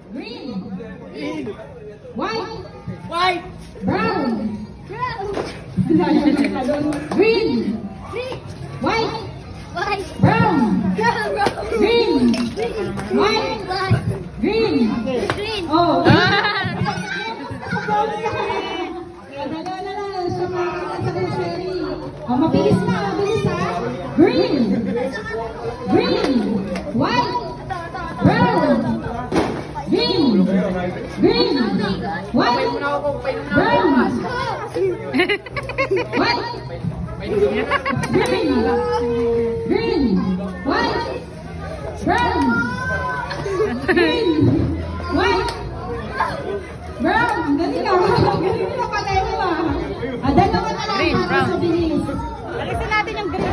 Green. White. White. Brown. Green. White. Brown. Green. White. Green. Oh. Oh, mabilis na, mabilis ha. Green. Green. White. Brown. Green. Green. White. Brown. White. Green. Green. White. Brown. Green. White. Brown. Galing ka. Galing mo na pala yun ah. Dalawa na lang. Green, brown. Mabilis. Alisin natin yung green.